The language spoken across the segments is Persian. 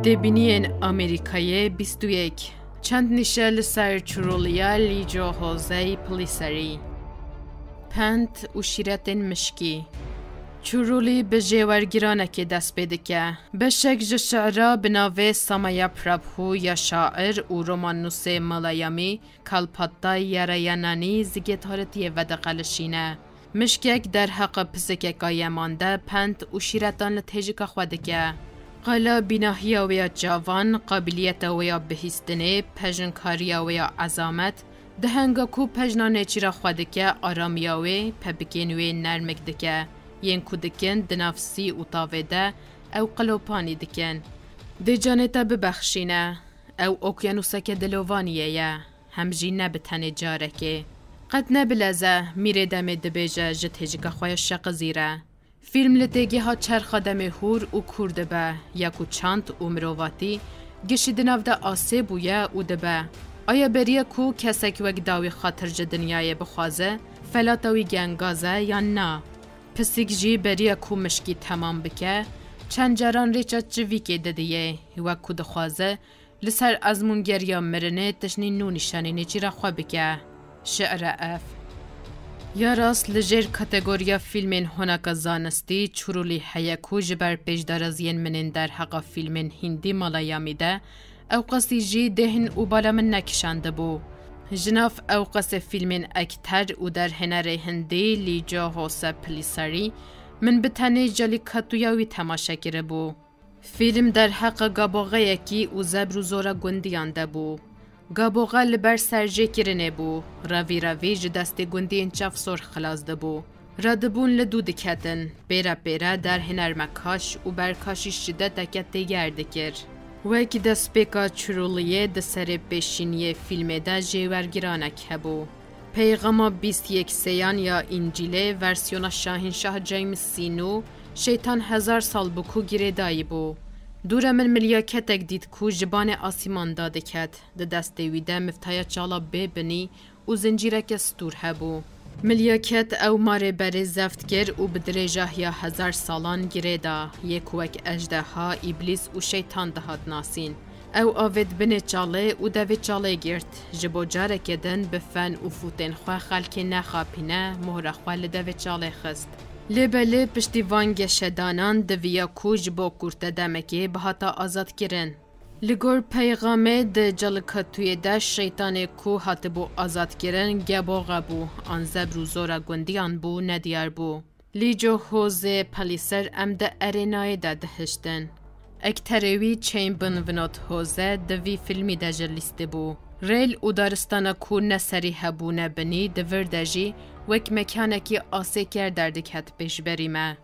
دبینین آمریکای 21 چند نشل سر چرولیا لیجو هوزه پلیسری پند و شیرتین مشکی چرولی به جوارگیرانه که دست بده که به شکل شعرها بناوه سامایا پرابهو یا شاعر و رومانوس مالایامی کالپاتا یارایانانی زیگتارتیه و دقلشینه مشکک در حق پسکک آیمانده پند و شیرتان لتهجک خواده که قالا بیناهیا ویا جوان قابلیت ویا بهیستنه پژنکاریا ویا عظامت دهنگا کو پژنانه چیرا خواده که آرامیاوی پبکینوی نرمک دکه ین کودکن دنافسی و تاویده او قلوپانی دکن ده جانتا ببخشینه او اوکیانوسک دلوانیه یا همجی نبتنه جارکه قد نبلزه میره دم دبیجه جتهجک خواه شق زیره فیلم لتگی ها چرخ دم هور و کرده به یکو چند و مروواتی گشیدناو ده آسه بویه و دبه آیا بریه کو کسک وک داوی خاطر جه دنیای بخوازه فلاتاوی گنگازه یا نه پسیک جی بریه کو مشکی تمام بکه چند جران ریچا چوی که ددیه وک کو دخوازه لسر ازمونگر یا مرنه تشنی نونیشانی نیچی را خواه بکه شعر اف یا راست لجر کاتگوریا فیلمین هناک زانستی چرولی حیکو جبر پیشدارزین منین در حقا فیلمین هندی مالایامی ده او قصی جی دهن و بالا من نکشنده بو جناف او قص فیلمین اکتر و در هنر هندی لیجا هوسه پلیساری من بتنه جالی کاتویاوی تماشا گره بو فیلم در حق گابوغه یکی و زبر و زورا گندیانده بو گابوغا لبر سرجه کرنه بو راوی جدست گندین چاف سر خلاص ده بو رادبون لدو دکتن بیرا در هنر مکاش و برکاشیش جده دکت دیگر کر وکی دست بیکا چرولیه ده سر پیشینیه فیلم ده جیورگیرانک هبو پیغاما 21 سیان یا انجیله ورسیونا شاهین شاه جیمز سینو شیطان 1000 سال بکو گیره دایی بو دور من ملیاکتک دید کو جبان آسیمان داده کد ده دست ویده مفتایا چالا ببنی و زنجیرک ستور هبو ملیاکت او ماره بره زفت گر و بدرجه یا 1000 سالان گیره دا یکوک اجده ها ایبلیس و شیطان دهات ناسین او آوید بنه چاله و دوید چاله گرد جبو جاره کدن بفن و فوتن خواه خلک نخاپینه مهره خواه لدوید چاله خست لبله پشتیوان شدانان دویا کوج با کرته دمکی به هاتا آزاد کرن. لگور پیغامه ده جلکتوی ده شیطان کو هات بو آزاد کرن گبا غبو آن زبر و زورا گندیان بو ندیار بو. لیجو هوزه پلیسر ام ده ارینای ده دهشتن. اکتروی چین بنونات هوزه دوی فیلمی ده جلیسته بو. ریل و دارستانا کو نسری هبونه بنی دور دجی وک مکانکی آسه کردردک هت پیش بریمه.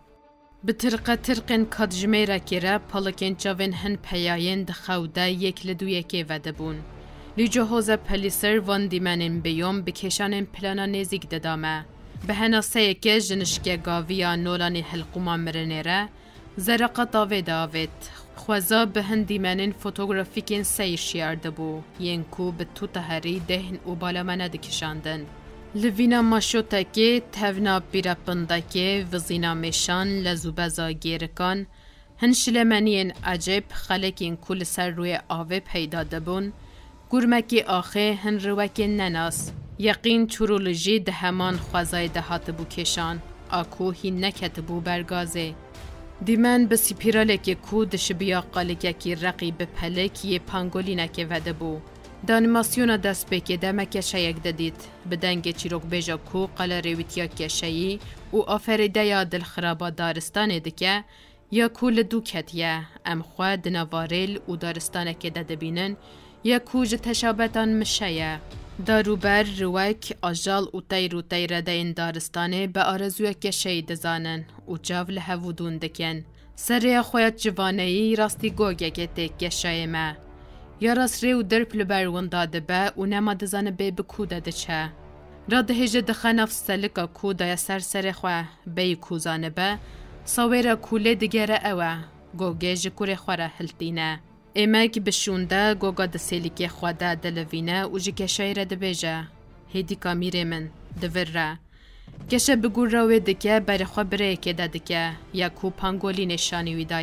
بطرق ترقین کدجمه را کره پالکین چاوین هن پیاین دخوده یک لدو یکی وده بون. لیجو هوزه پلیسر وان دیمنین بیوم بکشانین پلانا نزیک ددامه. به هناسه که جنشک گاویا نولانی حلقوما مرنیره زرقا تاوه داوید. خوزا به هندی منین فوتوگرافیکین سیر شیارده بو ینکو به تو تهری دهن و بالا منه دکشاندن لوینا ماشوتا که تونا بیرا پنده که وزینا میشان لزوبزا گیرکان هنشل منین عجب خلکین کل سر روی آوه پیدا دبون گرمکی آخه هن روکی نناس یقین چورولوژی ده همان خوزای دهات بو کشان آکو هی نکت بو برگازه دیمن به سیپیرالک کو دشبیا قالککی رقیب پلک یه پانگولینک وده بو. دانیماسیون دست بکه دمک شیک دادید. بدنگ چیروک بیجا کو قال رویتیا کشایی و آفریده یا دل خرابا دارستان دکه یا کول دو کتیه ام خواه دنواریل و دارستانک داده بینن یا کوج تشابتان مشیه. داروبر روک آجال و تیر ده این دارستانه به آرزوی کشی دزانن و جاو لحوودون دکن. سریع خویت جوانهی راستی گوگه که تک کشای ما. یا راست ریو درپ لبرون داده به و نما دزانه به بکو داده چه. را ده هجه دخه نفس سلکا کو دای سر خواه بی کوزانه به ساویره کوله دگره اوه گوگه جکور خوره هلتینه. ایمک بشونده گوگا دسیلیکی خواده دلوینه و جی کشای را دبیجه. هیدی کامیره من دور را. کشه بگور راوی دکه بر خواه بره که دادکه یا کو پانگولی نشانی ویدایه.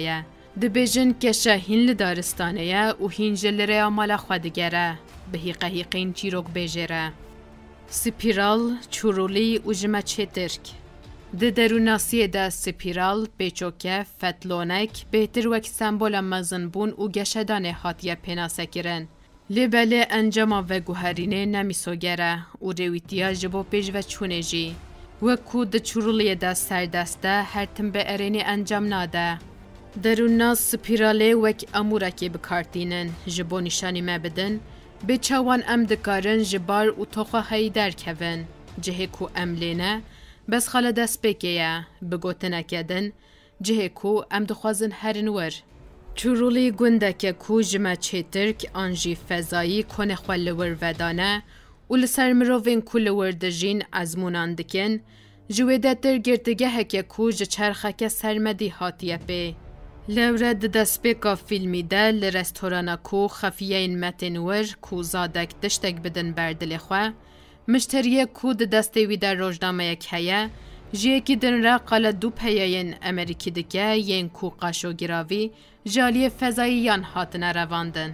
دبیجن که شاهین لدارستانه یا و هین جلره مالا خودگره به هیقهیقین چیروک بیجره. سپیرال چورولی و جمع چترک. ده دروناسی ده سپیرال پیچوکه فتلونک بهتر وک سمبول مزنبون و گشدانه هاتیه پیناسه کرن. لبله انجام و گوهرینه نمیسوگره و رویتیا جبو پیش و چونه جی. وکو ده چورولی ده سردسته هر تن به ارینی انجام ناده. دروناس سپیراله وک امورکی بکارتینن جبو نشانی مبدن به چوان ام دکارن جبار و توخوا هایی درکوین. جهه کو املینه بس خاله دست بکیه بگوتنه کدن جهه کو ام دخوازن هرنور. چورولی گنده که کو جمع چیترک آنجی فضایی کنه خوال لور ودانه و لسر مروین کو لور دجین ازمونان دکن جویده در گرتگه که کو جچرخه که سرمدی هاتیه پی. لورد دست بکا فیلمی ده لرستورانا کو خفیه این متن ور کو زادک دشتک بدن بردل خواه مشتریه کو دسته وی در روزنامه یک هیه جیه که دن را قال دو پیین امریکی دکه ین کو قاشو گراوی جالی فضایی یان هاتن رواندن.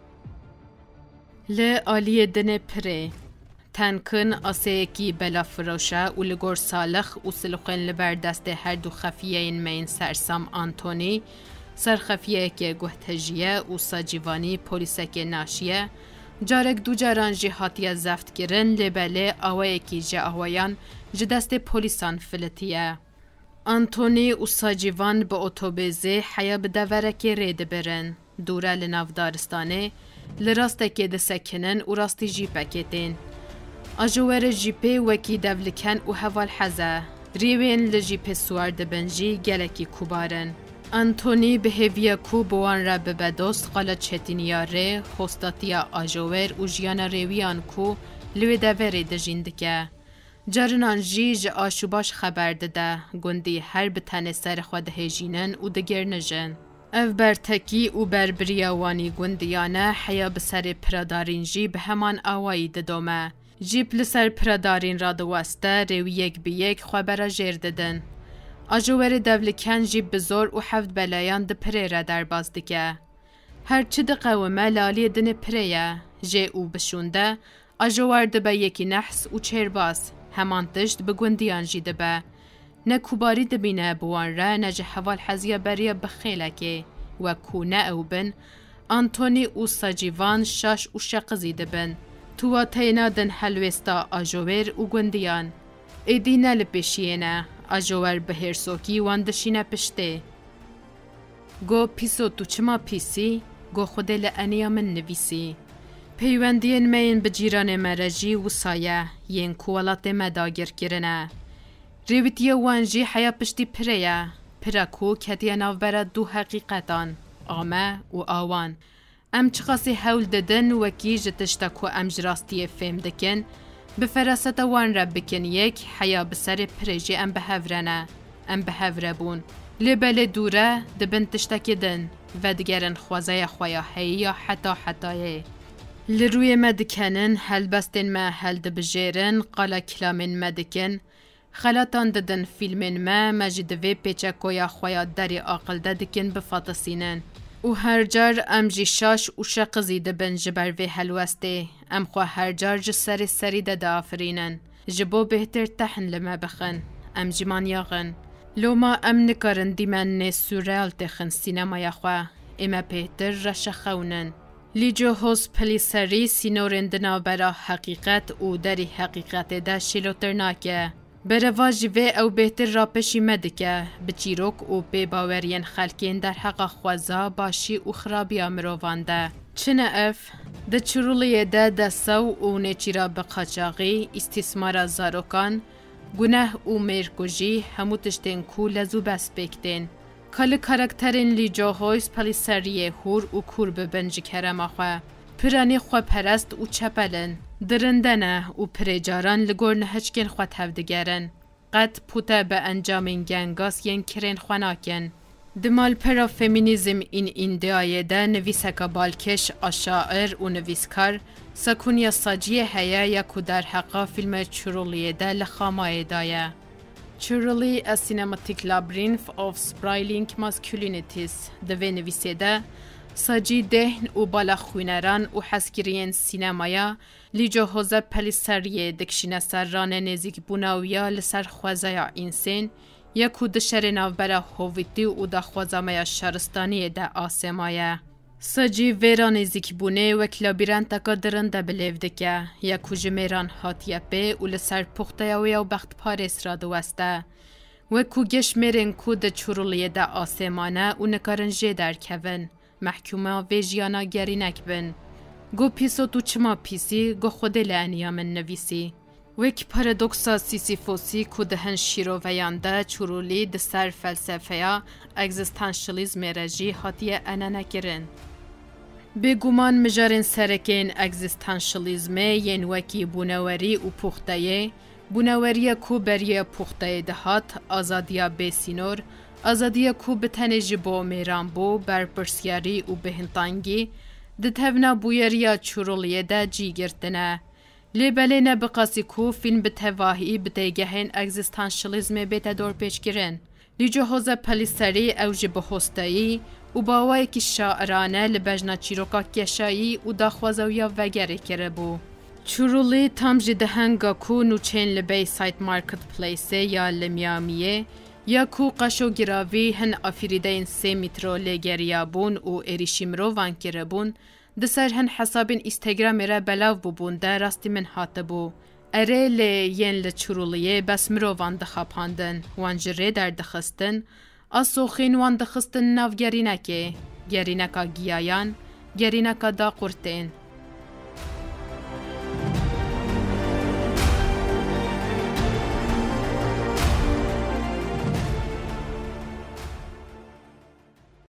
آلیه دن پره تنکن آسیکی بلا فروشه و لگور سالخ و سلوخن لبر دست هر دو خفیه این مین سرسام آنتونی سر خفیه که گوهتجیه و ساجیوانی پولیسه که ناشیه جارک دو جاران جهاتی زفت گرن لبله آوه که جه آوهیان جدست پولیسان فلتیه. آنتونی و ساجیوان به اتوبیزه حیا به دوره که رید برن. دوره لناف دارستانه لراسته که دسکنن و راستی جیپه کتین. آجوار جیپه وکی دولکن و حوال حزه. ریوین لجیپه سوار دبنجی گلکی کوبارن. آنتونی به هویه کو بوان را به بدست قالا چتینیاره خوستاتیا آجوار و جیان ریویان کو لوی دوره دجیندکه. جارنان جی آشوباش خبر داده گندی هر به تن سر خود هجینن و دگر نجن. او برتکی و بربریاوانی گندیانه حیا به سر پرادارین جی به همان آوایی ددومه. جیب لسر پرادارین را دوسته روی یک به یک خبر جیر ددن. آجوار دولکن جیب بزور و حفت بلایان ده پره را در باز دکه. هرچی ده قومه لالی دن پره جی او بشونده آجوار ده به یکی نحس و چیر باز. همان تشت به گندیان جیده به. نه کوباری دبینه بوان را نجه حوال حزیه بریه بخیله که و کونه او بن آنتونی و ساجیوان شاش و شقزی دبن. تو تینا دن حلوستا آجوور و گندیان. ایدی نل پیشینه آجوور به هرسوکی واندشینه پشته. گو پیسو تو چما پیسی؟ گو خود لعنیا من نویسی. پیوندین مین به جیران مرجی و سایه ین کوالات مداگر کرنه. ریویتی وانجی حیا پشتی پریه. پراکو کتیه نوبره دو حقیقتان. آمه و آوان. ام چخاسی حول ددن وکی جتشتاکو ام جراستی فهم دکن به فرست وان را بکن یک حیا بسر پریجی ام بهورنه. ام بهوره بون. لبل دوره دبن تشتاکی دن و دگرن خوازه خواه هی یا حتایه. لروی مدکنن هل بستن ما هل دبجیرن قالا کلامن مدکن خلاتان ددن فیلمن ما مجدوی پیچکو یا خواه داری آقل ددکن بفاطسینن و هر جار ام جی شاش و شقزی دبن جبر وی حلوسته ام خواه هر جار جسر سری ده آفرینن جبو بهتر تحن لما بخن ام جمان یاغن لوما ام نکارن دیمن نه سوریال تخن سینما یا خواه اما بهتر رش خونن لیجو هوس پلیسری سینورندنا برا حقیقت و داری حقیقت ده شلوتر ناکه. برواجی و او بهتر را پشی مدکه بچیروک و به باورین خلکین در حقا خوازا باشی و خرابی امروانده. چنه اف؟ ده چرولی ده دستو و نیچیرا بقاچاقی استثمار زاروکان گناه و مرگوژی همو تشتین کو لزو بس بکتین. کل کاراکترین لیجو هویس پلیسریه هور و کور ببنج کرم آخوا. پرانی خوا پرست و چپلن. درندنه و پریجاران لگور نهچکن خوا تفدگرن. قد پوتا به انجام گنگاس ین کرین خواناکن. دمال پرا فمینیزم این ایندیای ده نویسکا بالکش آشاعر و نویسکار سکونیا ساجیه هیا یا کدر حقا فیلم چرولیه ده لخامای دایه. Truly a cinematic labyrinth of sprawling masculinities دوی نویسیده ساجی دهن و بالاخوینران و حسگیرین سینمایا لیجو حوزه پلیسریه دکشینه سرران نزیک بوناویا لسر خوازایا اینسین یکو دشر نوبره هویتی و دخوازامایا شهرستانی ده آسمایه. ساجی ویران نزیک بونه و کلابیران تکا درنده بلیودکه یکو جمیران هاتیه به و لسر پختیاویا و بخت پاریس را دوسته. و کو گشمرین کو ده چرولیه ده آسمانه و نکارنجه در کون. محکومه ویجیانا گرینک بن. گو پیسو تو چما پیسی گو خود لعنیا من نویسی. وک پارادوکسا سیسیفوسی کو دهن شیرو ویانده چرولی ده سر فلسفه اگزیستانشلیزم رجی هاتیه انانه کرن. بگومان مجارن سرکین اگزیستانشلیزم ین وکی بونوری و پختایه بونوری کو بریه پختایه دهات آزادیا بسینور آزادیا کو بتنجی با میران بو برپرسیاری و بهنتانگی دتهونا بویریا چرولیه ده جی گرتنه. لیبله نبقاسی کو فیلم بتواهی بتگهن اگزیستانشلیزم بیت دور پیش گرن. لیجو حوزه پلیسری اوج بهستایی و باوایی که شاعرانه لبجنا چیروکا کشایی و داخوازویا وگره کره بو. چرولی تام جدهنگا کو نوچین لبی سایت مارکت پلیسه یا لمیامیه یا کو قشو گراوی هن افریدین 3 مترو لگریا بون و اریشیمرو وان کره بون دسر هن حسابین اینستاگرام را بلاو ببون ده راستی من هاتبو. اره ین لچرولیه بس مرو وان دخاباندن وان جره در دخستن اسوخین وان دخستن ناو گرینکه گرینکا گیایان گرینکا دا قرتین.